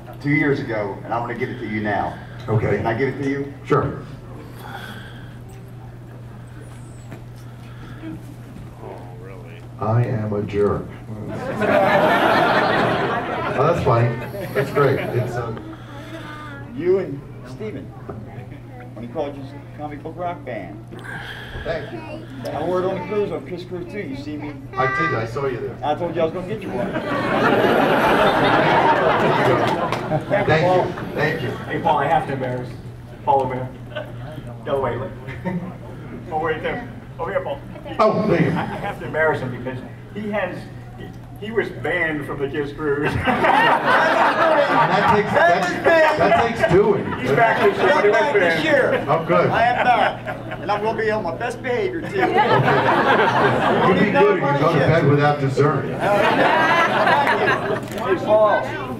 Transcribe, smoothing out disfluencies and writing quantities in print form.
2 years ago, and I'm going to give it to you now. Okay. Can I give it to you? Sure. I am a jerk. Oh, that's funny. That's great. It's You and Steven, when he called you comic book rock band. Thank you. I wore it on the cruise, on Kiss Cruise too. You see me? I did. I saw you there. I told you I was going to get you one. Thank you. Thank you. Hey, Paul, I have to embarrass Paul over here. Go away. Over here, Tim. Over here, Paul. Oh, thank you. I have to embarrass him because he was banned from the Kiss Cruise. that takes doing. He's back this year. I'm back this year. Oh, good. I am back. And I'm going to be on my best behavior too. You'd be good if you go to bed without dessert. Hey, Paul.